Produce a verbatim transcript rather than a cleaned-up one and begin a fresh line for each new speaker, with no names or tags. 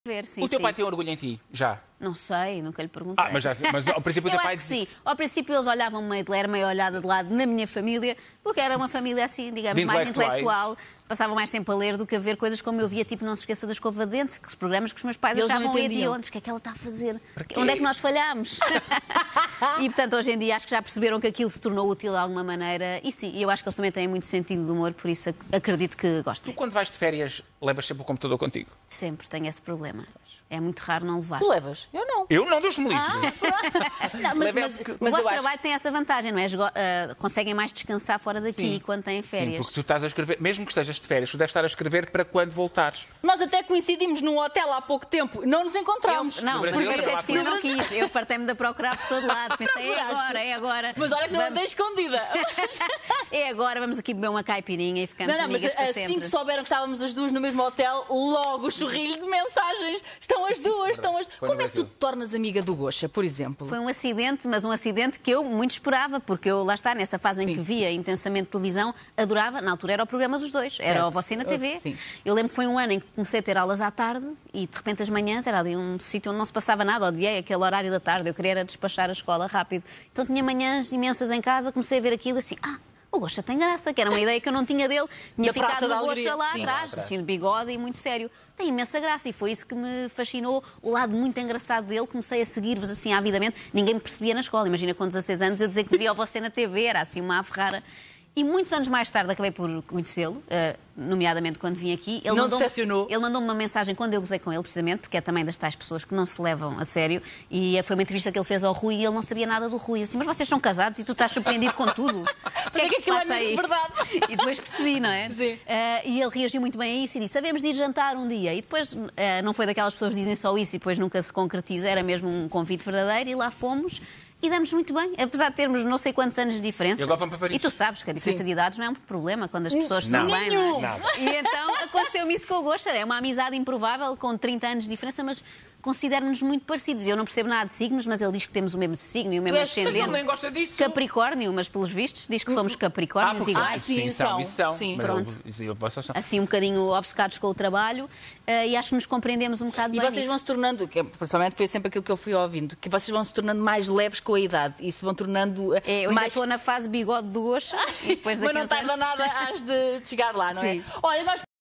Ver, sim,
o teu
sim.
pai tem orgulho em ti, já?
Não sei, nunca lhe perguntei.
Ah, mas, já, mas ao princípio o teu
Eu
pai...
acho que sim. Ao princípio eles olhavam meio de ler, meio olhada de lado na minha família, porque era uma família assim, digamos, mais intelectual. Passavam mais tempo a ler do que a ver coisas como eu via, tipo Não se esqueça da escova de dentes, que os programas que os meus pais
eles
achavam hediondos. O que é que ela está a fazer? Onde é que nós falhámos? E, portanto, hoje em dia acho que já perceberam que aquilo se tornou útil de alguma maneira. E sim, eu acho que eles também têm muito sentido de humor, por isso acredito que gostem.
Tu, quando vais de férias, levas sempre o computador contigo?
Sempre tenho esse problema. É muito raro não levar.
Tu levas? Eu não.
Eu não, Deus me livre.
Ah, não, mas, mas,
mas
o vosso
eu acho...
trabalho tem essa vantagem, não é? Uh, conseguem mais descansar fora daqui
Sim.
quando têm férias.
Sim, porque tu estás a escrever, mesmo que estejas de férias, tu deves estar a escrever para quando voltares.
Nós até coincidimos num hotel há pouco tempo, não nos encontramos.
Eu, não,
No
mas
Brasil,
foi
não
a
há
Cristina não
problema.
quis. Eu fartei-me de procurar por todo lado. Pensei, é agora, é agora.
Mas olha que não
Vamos...
andei escondida.
É agora, vamos aqui beber uma caipirinha e ficamos
Não, não,
amigas
mas
para
assim
sempre.
que souberam que estávamos as duas no mesmo hotel, logo o chorrilho de mensagens. Estão as duas, estão as...
Foi
Como é que tu te tornas amiga do Gosha, por exemplo?
Foi um acidente, mas um acidente que eu muito esperava, porque eu, lá está, nessa fase em
Sim.
que via intensamente televisão, adorava, na altura era o programa dos dois, era
Certo.
o Você na T V.
Sim.
Eu lembro que foi um ano em que comecei a ter aulas à tarde e de repente as manhãs era ali um sítio onde não se passava nada, odiei aquele horário da tarde, eu queria era despachar a escola rápido. Então tinha manhãs imensas em casa, comecei a ver aquilo assim, ah, o Gosha tem graça, que era uma ideia que eu não tinha dele. Tinha
Na Praça
ficado
da
no
Alegria.
Gosha lá
Sim,
atrás,
lá atrás.
assim, de bigode e muito sério. Tem imensa graça e foi isso que me fascinou, o lado muito engraçado dele. Comecei a seguir-vos assim avidamente. Ninguém me percebia na escola. Imagina, com dezasseis anos eu dizer que via Você na T V, era assim uma aferrara. E muitos anos mais tarde acabei por conhecê-lo, uh, nomeadamente quando vim aqui. Ele
não
mandou
decepcionou?
Ele mandou-me uma mensagem quando eu gozei com ele, precisamente, porque é também das tais pessoas que não se levam a sério. E foi uma entrevista que ele fez ao Rui e ele não sabia nada do Rui. Eu disse, mas vocês são casados e tu estás surpreendido com tudo. O que é que se
aquilo é
passa aí?
mesmo verdade.
E depois percebi, não é?
Sim.
Uh, e ele reagiu muito bem a isso e disse, sabemos de ir jantar um dia. E depois uh, não foi daquelas pessoas que dizem só isso e depois nunca se concretiza. Era mesmo um convite verdadeiro e lá fomos. E damos muito bem, apesar de termos não sei quantos anos de diferença.
E agora vão para Paris.
E tu sabes que a diferença
Sim.
de idades não é um problema quando as pessoas estão
Não.
bem, não é?
Nada.
E então aconteceu-me isso com o Gosha. É uma amizade improvável, com trinta anos de diferença, mas considero-nos muito parecidos. Eu não percebo nada de signos, mas ele diz que temos o mesmo signo e o mesmo
és-
Mas ele nem
ascendente.
gosta disso.
Capricórnio, mas pelos vistos diz que somos capricórnios
porque-
iguais.
Ah, sim,
sim, são,
são.
isso são.
Sim.
Mas
Pronto.
eu- isso eu- vocês são.
Assim um bocadinho obcecados com o trabalho uh, e acho que nos compreendemos um bocado
E
bem
vocês
nisso.
vão se tornando, que é, pessoalmente foi sempre aquilo que eu fui ouvindo, que vocês vão se tornando mais leves com a idade e se vão tornando eh,
É, eu ainda
mais...
estou na fase bigode do Gosha e depois
Mas
daqui a
não
uns
tarda
anos...
nada às de chegar lá, não é?
Sim.
Olha, nós